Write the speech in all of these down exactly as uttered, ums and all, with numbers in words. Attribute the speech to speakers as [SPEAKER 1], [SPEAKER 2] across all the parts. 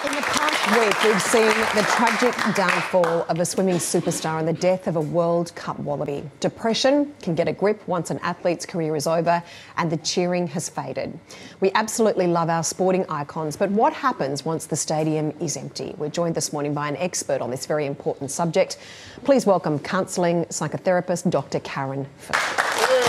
[SPEAKER 1] In the past week, we've seen the tragic downfall of a swimming superstar and the death of a World Cup wallaby. Depression can get a grip once an athlete's career is over and the cheering has faded. We absolutely love our sporting icons, but what happens once the stadium is empty? We're joined this morning by an expert on this very important subject. Please welcome counselling psychotherapist Dr Karen Phillip.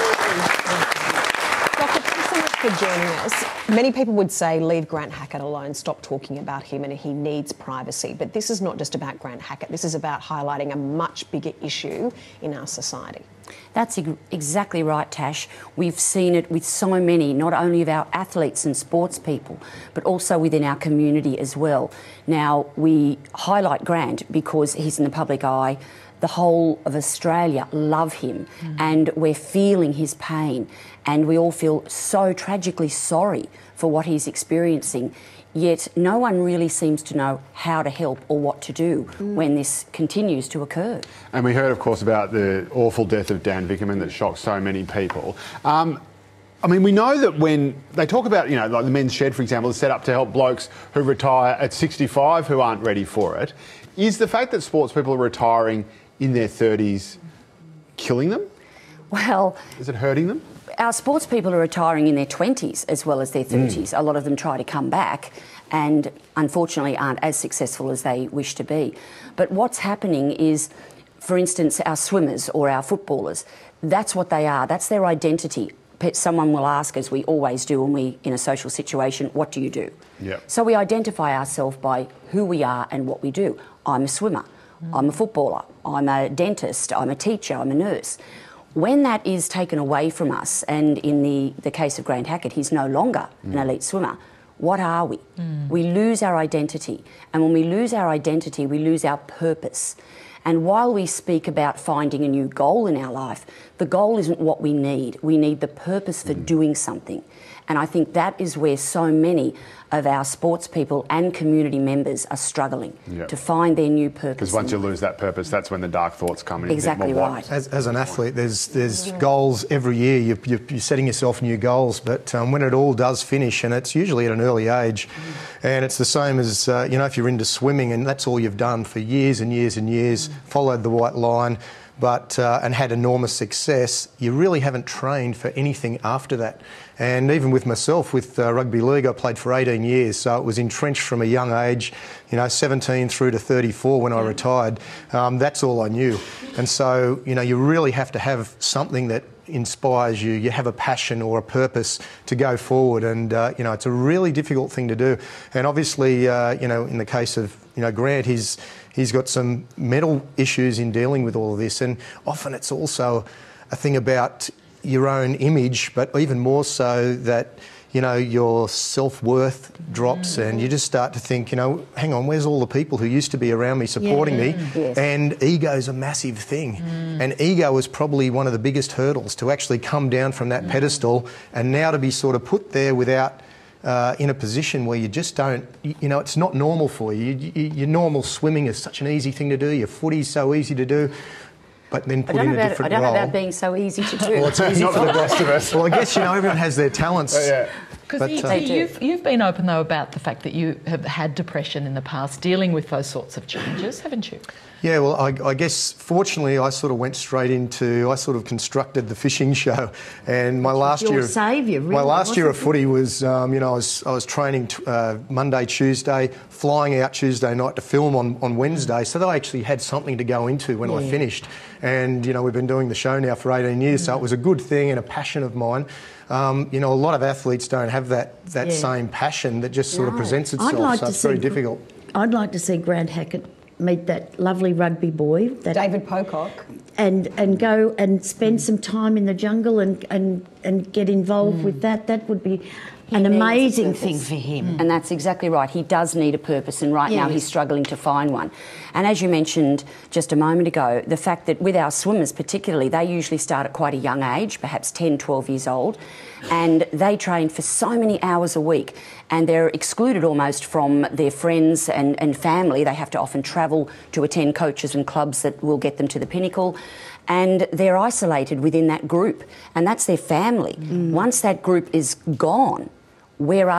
[SPEAKER 1] For joining us. Many people would say leave Grant Hackett alone, stop talking about him, and he needs privacy. But this is not just about Grant Hackett. This is about highlighting a much bigger issue in our society.
[SPEAKER 2] That's exactly right, Tash. We've seen it with so many, not only of our athletes and sports people, but also within our community as well. Now, we highlight Grant because he's in the public eye. The whole of Australia love him, mm. and we're feeling his pain, and we all feel so tragically sorry for what he's experiencing. Yet no one really seems to know how to help or what to do mm. when this continues to occur. And
[SPEAKER 3] we heard, of course, about the awful death of Dan Vickerman that shocked so many people. Um, I mean, we know that when they talk about, you know, like the men's shed, for example, is set up to help blokes who retire at sixty-five who aren't ready for it. Is the fact that sports people are retiring in their thirties killing them?
[SPEAKER 2] Well,
[SPEAKER 3] is it hurting them?
[SPEAKER 2] Our sports people are retiring in their twenties as well as their thirties. Mm. A lot of them try to come back and unfortunately aren't as successful as they wish to be. But what's happening is, for instance, our swimmers or our footballers, that's what they are, that's their identity. Someone will ask, as we always do when we in a social situation, what do you do? Yep. So we identify ourselves by who we are and what we do. I'm a swimmer. Mm. I'm a footballer, I'm a dentist, I'm a teacher, I'm a nurse. When that is taken away from us, and in the, the case of Grant Hackett, he's no longer mm. an elite swimmer, what are we? Mm. We lose our identity. And when we lose our identity, we lose our purpose. And while we speak about finding a new goal in our life, the goal isn't what we need. We need the purpose for mm. doing something. And I think that is where so many of our sports people and community members are struggling yep. to find their new purpose.
[SPEAKER 3] Because once you lose that purpose, that's when the dark thoughts come in.
[SPEAKER 2] Exactly right.
[SPEAKER 4] As, as an athlete, there's there's yeah. goals every year. You're, you're, you're setting yourself new goals, but um, when it all does finish, and it's usually at an early age, mm. and it's the same as, uh, you know, if you're into swimming and that's all you've done for years and years and years, mm. followed the white line, but uh, and had enormous success, you really haven't trained for anything after that. And even with myself, with uh, rugby league, I played for eighteen years, so it was entrenched from a young age, you know, seventeen through to thirty-four when I retired. Um, that's all I knew. And so, you know, you really have to have something that inspires you. You have a passion or a purpose to go forward, and uh, you know, it's a really difficult thing to do. And obviously, uh, you know, in the case of, you know, Grant, he's he's got some mental issues in dealing with all of this, and often it's also a thing about your own image, but even more so that, you know, your self-worth drops mm. and you just start to think, you know, hang on, where's all the people who used to be around me supporting yeah. me? Yes. And ego's a massive thing. Mm. And ego is probably one of the biggest hurdles to actually come down from that mm. pedestal, and now to be sort of put there without Uh, in a position where you just don't, you, you know, it's not normal for you. You, you. Your normal swimming is such an easy thing to do, your footy's so easy to do, but then put in a different role.
[SPEAKER 2] I don't know about being so easy to do.
[SPEAKER 4] Well, it's easy for the rest of us. Well, I guess, you know, everyone has their talents.
[SPEAKER 5] Oh, yeah. Because uh, you've, you've been open, though, about the fact that you have had depression in the past, dealing with those sorts of changes, haven't you?
[SPEAKER 4] Yeah, well, I, I guess, fortunately, I sort of went straight into, I sort of constructed the fishing show. And my last
[SPEAKER 6] your
[SPEAKER 4] year...
[SPEAKER 6] saviour, really,
[SPEAKER 4] My last year of footy was, um, you know, I was, I was training t uh, Monday, Tuesday, flying out Tuesday night to film on, on Wednesday, so that I actually had something to go into when yeah. I finished. And, you know, we've been doing the show now for eighteen years, mm. so it was a good thing and a passion of mine. Um, you know, a lot of athletes don't have that, that
[SPEAKER 6] yeah.
[SPEAKER 4] same passion that just sort
[SPEAKER 6] no.
[SPEAKER 4] of presents itself,
[SPEAKER 6] like
[SPEAKER 4] so
[SPEAKER 6] to
[SPEAKER 4] it's very difficult.
[SPEAKER 6] I'd like to see Grant Hackett meet that lovely rugby boy, that
[SPEAKER 1] David Pocock,
[SPEAKER 6] and and go and spend mm. some time in the jungle and and and get involved mm. with that. That would be he an amazing thing for him.
[SPEAKER 2] Mm. And that's exactly right. He does need a purpose, and right yes. now he's struggling to find one. And as you mentioned just a moment ago, the fact that with our swimmers particularly, they usually start at quite a young age, perhaps ten, twelve years old, and they train for so many hours a week, and they're excluded almost from their friends and, and family. They have to often travel to attend coaches and clubs that will get them to the pinnacle, and they're isolated within that group, and that's their family. Mm. Once that group is gone, where are they?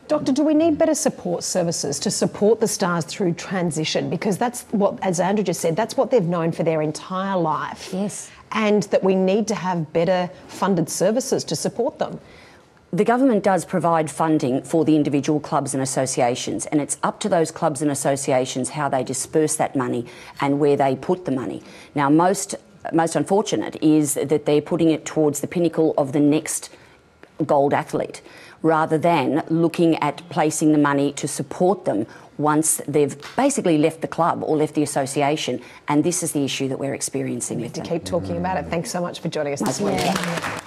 [SPEAKER 1] Doctor, do we need better support services to support the stars through transition? Because that's what, as Andrew just said, that's what they've known for their entire life.
[SPEAKER 2] Yes.
[SPEAKER 1] And that we need to have better funded services to support them.
[SPEAKER 2] The government does provide funding for the individual clubs and associations, and it's up to those clubs and associations how they disperse that money and where they put the money. Now, most, most unfortunate is that they're putting it towards the pinnacle of the next gold athlete, rather than looking at placing the money to support them once they've basically left the club or left the association. And this is the issue that we're experiencing.
[SPEAKER 1] We
[SPEAKER 2] with
[SPEAKER 1] need to
[SPEAKER 2] them.
[SPEAKER 1] keep talking about it. Thanks so much for joining us this morning.